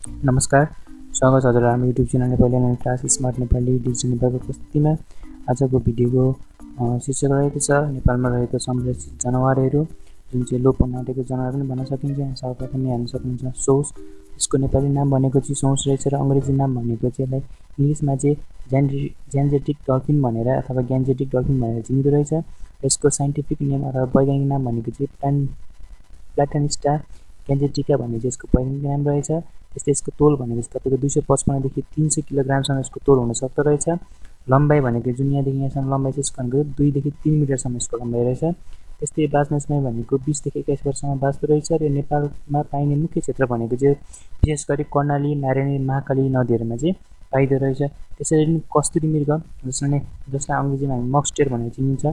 नमस्कार, स्वागत छ हजुर हाम्रो YouTube channel Nepali online class smart Nepali digital नेपालको प्रस्तुतिमा। आजको भिडियोको शीर्षक रहेको छ नेपालमा रहेको संरक्षित जनावरहरू, जुन चाहिँ लोप हुन आँटेको जनावर पनि भन्न सकिन्छ। यहाँ सर्वप्रथम हेर्न सक्नुहुन्छ सोस। यसको नेपाली नाम भनेको चाहिँ सोस रहेछ र अङ्ग्रेजी नाम भनेको चाहिँ यसलाई इङ्ग्लिसमा चाहिँ ज्यान्जेटिक डल्फिन भनेर अथवा ग्यान्जेटिक डल्फिन भनेर चिनिँदो रहेछ। यसको साइन्टिफिक नेम अथवा वैज्ञानिक नाम भनेको चाहिँ प्लाटानिस्टा ग्यान्जेटिका भन्ने चाहिँ यसको वैज्ञानिक नाम रहेछ। यस्तै यसको तोल भनेको चाहिँ तपाईँको 255 देखि 300 किलोग्रामसम्म यसको तोल हुन सक्दो रहेछ। लम्बाइ भनेको जुन यहाँदेखि यहाँसम्म लम्बाइ चाहिँ यसको भनेको 2 देखि 3 मिटरसम्म यसको लम्बाइ रहेछ। त्यस्तै बाँच्ने समय भनेको 20 देखि 21 वर्षसम्म बाँच्दो रहेछ। र नेपालमा पाइने मुख्य क्षेत्र भनेको चाहिँ विशेष गरी कर्णाली, नारायणी, महाकाली नदीहरूमा चाहिँ पाइदो रहेछ। त्यसरी नै कस्तुरी मृग जसलाई अङ्ग्रेजीमा हामी मक्सटेल भनेर चिनिन्छ,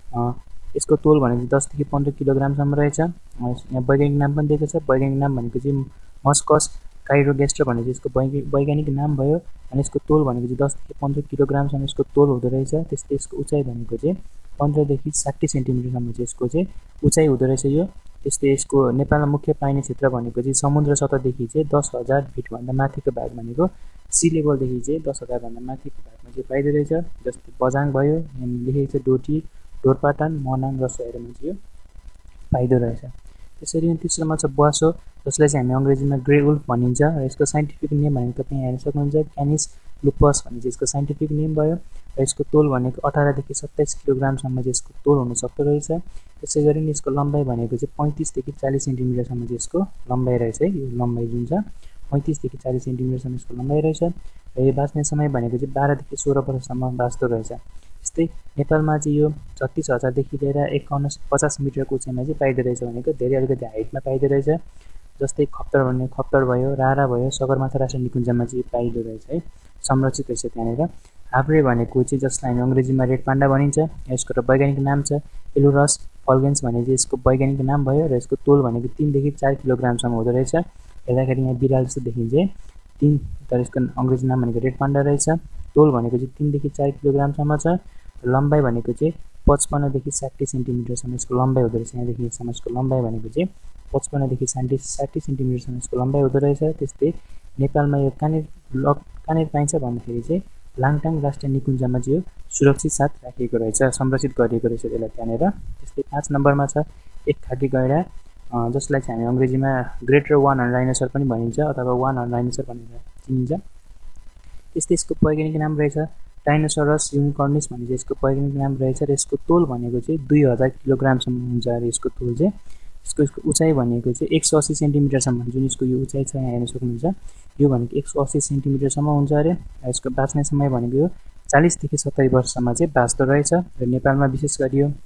यसको तोल भनेको 10 देखि 15 किलोग्रामसम्म रहेछ। यहाँ वैज्ञानिक नाम पनि दिएको छ। वैज्ञानिक नाम भनेको चाहिँ मस्कस काइरोगेस्टर भन्ने चाहिँ यसको वैज्ञानिक नाम भयो। अनि यसको तोल भनेको चाहिँ 10 देखि 15 किलोग्रामसम्म यसको तोल हुँदो रहेछ। त्यस्तै यसको उचाइ भनेको चाहिँ 15 देखि 60 सेन्टिमिटरसम्म चाहिँ यसको चाहिँ उचाइ हुँदो रहेछ यो। त्यस्तै यसको नेपालमा मुख्य पाइने क्षेत्र भनेको चाहिँ समुद्र सतहदेखि चाहिँ 10,000 फिटभन्दा माथिको भाग भनेको सी लेभलदेखि चाहिँ 10,000 भन्दा माथिको भागमा चाहिँ पाइदो रहेछ। जस्तै बझाङ भयो, यहाँ लेखेको छ डोटी, ढोरपाटन, मनाङ, रसोहरूमा चाहिँ यो पाइदो रहेछ। त्यसरी नै तेस्रोमा छ ब्वासो, जसलाई चाहिँ हामी अङ्ग्रेजीमा ग्रे वुल्फ भनिन्छ। र यसको साइन्टिफिक नेम भनेको तपाईँ हेर्न सक्नुहुन्छ क्यानिस लुपस भन्ने चाहिँ यसको साइन्टिफिक नेम भयो। र यसको तोल भनेको 18 देखि 27 किलोग्रामसम्म चाहिँ यसको तोल हुन सक्दो रहेछ। त्यसै गरी नै यसको लम्बाइ भनेको चाहिँ 35 देखि 40 सेन्टिमिटरसम्म चाहिँ यसको लम्बाइ रहेछ है। यो लम्बाइ जुन छ 35 देखि 40 सेन्टिमिटरसम्म यसको लम्बाइ रहेछ। र यो बाँच्ने समय भनेको चाहिँ 12 देखि 16 वर्षसम्म बाँच्दो रहेछ। त्यस्तै नेपालमा चाहिँ यो 36,000 देखि लिएर 5150 मिटरको उचाइमा चाहिँ पाइदो रहेछ भनेको धेरै अलिकति हाइटमा पाइदो रहेछ। जस्तै खप्तर भन्ने खप्तर भयो, रारा भयो, सगरमाथा राष्ट्रिय निकुञ्जमा चाहिँ पाइदो रहेछ है, संरक्षित रहेछ त्यहाँनिर। हाब्रे भनेको चाहिँ जसलाई हामी अङ्ग्रेजीमा रेड पान्डा भनिन्छ, यसको त वैज्ञानिक नाम छ एलुरस फल्गेन्स भन्ने चाहिँ यसको वैज्ञानिक नाम भयो। र यसको तोल भनेको 3 देखि 4 किलोग्रामसम्म हुँदो रहेछ। हेर्दाखेरि यहाँ बिराल जस्तो देखिन्छ 3, तर यसको अङ्ग्रेजी नाम भनेको रेड पान्डा रहेछ। तोल भनेको चाहिँ 3 देखि 4 किलोग्रामसम्म छ। लम्बाइ भनेको चाहिँ 55 देखि 60 सेन्टिमिटरसम्म यसको लम्बाइ हुँदो रहेछ। यहाँदेखि यहाँसम्म यसको लम्बाइ भनेको चाहिँ 55 देखि 60 सेन्टिमिटरसम्म यसको लम्बाइ हुँदो रहेछ। त्यस्तै नेपालमा यो कहाँनिर पाइन्छ भन्दाखेरि चाहिँ लाङटाङ राष्ट्रिय निकुञ्जमा चाहिँ यो सुरक्षित साथ राखिएको रहेछ, संरक्षित गरिएको रहेछ त्यसलाई त्यहाँनिर। त्यस्तै 5 नम्बरमा छ एक खाकी गैँडा, जसलाई चाहिँ हामी अङ्ग्रेजीमा ग्रेटर वान हर्न डाइनोसर पनि भनिन्छ अथवा वान हर्न डाइनोसर भनेर चिनिन्छ। त्यस्तै यसको वैज्ञानिक नाम रहेछ डाइनोसरस युनिकर्निस भन्ने चाहिँ यसको वैज्ञानिक नाम रहेछ। र यसको तोल भनेको चाहिँ 2000 किलोग्रामसम्म हुन्छ अरे यसको तोल चाहिँ। यसको उचाइ भनेको चाहिँ 180 सेन्टिमिटरसम्म, जुन यसको यो उचाइ छ यहाँ हेर्न सक्नुहुन्छ, यो भनेको 180 सेन्टिमिटरसम्म हुन्छ अरे। र यसको बाँच्ने समय भनेको यो 40 देखि 70 वर्षसम्म चाहिँ बाँच्दो रहेछ। र नेपालमा विशेष गरी यो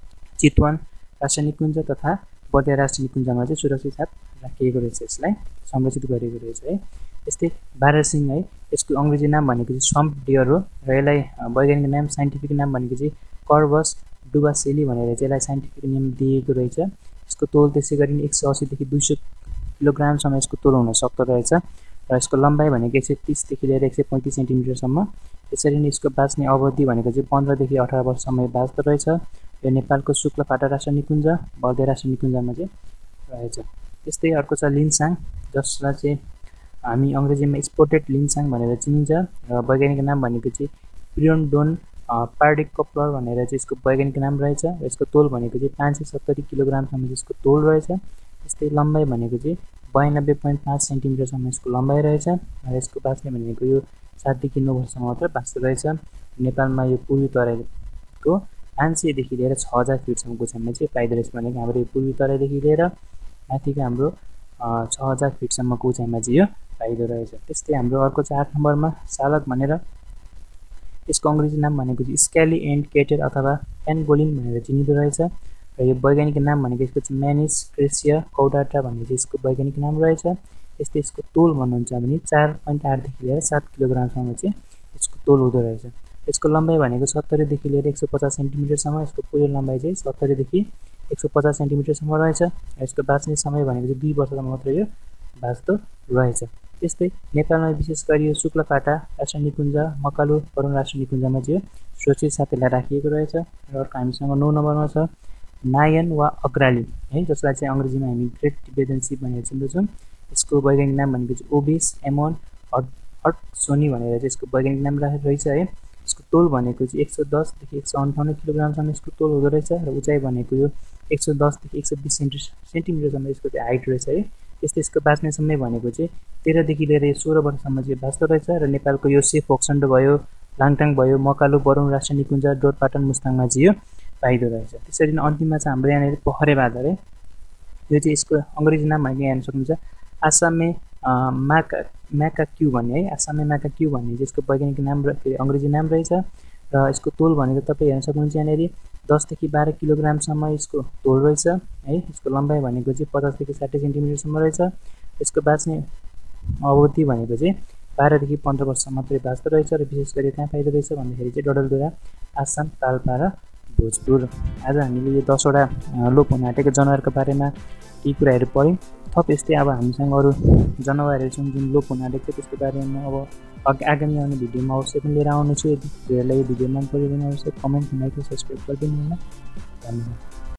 चितवन राष्ट्रिय निकुञ्ज तथा बर्दिया राष्ट्रिय निकुञ्जमा चाहिँ सुरक्षित साथ राखिएको रहेछ, यसलाई संरक्षित गरिएको रहेछ है। त्यस्तै बारहसिङ है, यसको अङ्ग्रेजी नाम भनेको चाहिँ स्वम्प डियर हो। र यसलाई वैज्ञानिक नाम साइन्टिफिक नाम भनेको चाहिँ कर्भस डुबासेली भनेर चाहिँ यसलाई साइन्टिफिक नेम दिएको रहेछ। यसको तोल त्यसै गरी 180 देखि 200 किलोग्रामसम्म यसको तोल हुन सक्दो रहेछ। र यसको लम्बाइ भनेको 130 देखि लिएर 135 सेन्टिमिटरसम्म। त्यसरी नै यसको बाँच्ने अवधि भनेको चाहिँ 15 देखि 18 वर्षसम्म बाँच्दो रहेछ। यो नेपालको शुक्लाफाटा राष्ट्रिय निकुञ्ज, बर्दिया राष्ट्रिय निकुञ्जमा चाहिँ रहेछ। त्यस्तै अर्को छ लिन्साङ, जसलाई चाहिँ हामी अङ्ग्रेजीमा स्पोटेड लिन्साङ भनेर चिनिन्छ। र वैज्ञानिक नाम भनेको चाहिँ प्रियोन्डोन पार्डिकप्लर भनेर चाहिँ यसको वैज्ञानिक नाम रहेछ। र यसको तोल भनेको चाहिँ 570 किलोग्रामसम्म यसको तोल रहेछ। त्यस्तै लम्बाइ भनेको चाहिँ 92.5 सेन्टिमिटरसम्म यसको लम्बाइ रहेछ। र यसको बाँच्ने भनेको यो 7 देखि 9 वर्षसम्म मात्र बाँच्दो रहेछ। नेपालमा यो पूर्वी तराईको 500 देखि लिएर 6000 फिटसम्मको उचाइमा चाहिँ पाइदो रहेछ भनेको हाम्रो यो पूर्वी तराईदेखि लिएर माथिको हाम्रो 6000 फिटसम्मको उचाइमा चाहिँ यो पाइदो रहेछ। त्यस्तै हाम्रो अर्को छ 8 नम्बरमा सालक भनेर, यसको अङ्ग्रेजी नाम भनेको चाहिँ स्क्याली एन्ड केटेड अथवा पेनगोलिन भनेर चिनिँदो रहेछ। र यो वैज्ञानिक नाम भनेको यसको चाहिँ म्यानिस क्रेसिया कौडाटा भन्ने चाहिँ यसको वैज्ञानिक नाम रहेछ। त्यस्तै यसको तोल भन्नुहुन्छ भने 4.8 देखि लिएर 7 किलोग्रामसम्म चाहिँ यसको तोल हुँदो रहेछ। यसको लम्बाइ भनेको 70 देखि लिएर 150 सेन्टिमिटरसम्म, यसको पुरै लम्बाइ चाहिँ 70 देखि 150 सेन्टिमिटरसम्म रहेछ। र यसको बाँच्ने समय भनेको चाहिँ 2 वर्षसम्म मात्र यो बाँच्दो रहेछ। त्यस्तै नेपालमा विशेष गरी यो शुक्लाफाटा राष्ट्रिय निकुञ्ज, मकालु वरुण राष्ट्रिय निकुञ्जमा चाहिँ सुरक्षित साथीलाई राखिएको रहेछ। र अर्को हामीसँग 9 नम्बरमा छ नायन वा अग्राली है, जसलाई चाहिँ अङ्ग्रेजीमा हामी ग्रेट टिबेटन सिप भनेर चिन्दछौँ। यसको वैज्ञानिक नाम भनेको चाहिँ ओबिस एमोन हटसोनी भनेर चाहिँ यसको वैज्ञानिक नाम रहेछ है। यसको तोल भनेको चाहिँ 110 देखि 158 किलोग्रामसम्म यसको तोल हुँदो रहेछ र उचाइ भनेको यो 110 देखि 120 सेन्टिमिटरसम्म यसको चाहिँ हाइट रहेछ है। त्यस्तै यसको बाँच्ने समय भनेको चाहिँ 13 देखि लिएर 16 वर्षसम्म चाहिँ बाँच्दो रहेछ र नेपालको यो सेफ फोक्सन्डो भयो, लाङटाङ भयो, मकालु, बरुङ राष्ट्रिय निकुञ्ज, डोरपाटन, मुस्ताङमा चाहिँ यो पाइदो रहेछ। त्यसरी नै अन्तिममा चाहिँ हाम्रो यहाँनिर पहरे बाँदर है। यो चाहिँ यसको अङ्ग्रेजी नाम भनेको हेर्न सक्नुहुन्छ आसामे म्याकाक्यू भन्ने है। आसामे म्याकाक्यू भन्ने चाहिँ यसको वैज्ञानिक नाम र अङ्ग्रेजी नाम रहेछ र यसको तोल भनेको तपाईँ हेर्न सक्नुहुन्छ यहाँनिर 10 देखि 12 किलोग्रामसम्म यसको तोल रहेछ है। यसको लम्बाइ भनेको चाहिँ 50 देखि 60 सेन्टिमिटरसम्म रहेछ। यसको बाँच्ने अवधि भनेको चाहिँ 12 देखि 15 वर्ष मात्रै बाँच्दो रहेछ र विशेष गरी कहाँ पाइदो रहेछ भन्दाखेरि चाहिँ डडेलधुरा, आसाम, पाल्पा र भोजपुर। आज हामीले यो 10 वटा लोप हुन आँटेको जनावरको बारेमा केही कुराहरू पढ्यौँ। थप यस्तै अब हामीसँग अरू जनावरहरू छन् जुन लोप हुन आँटेको छ त्यसको बारेमा अब आगामी आउने भिडियोमा अवश्य पनि लिएर आउनेछु। यदि हजुरहरूलाई यो भिडियो मन पऱ्यो भने अवश्य कमेन्ट, लाइक र सब्सक्राइब गरिदिनु होला। धन्यवाद।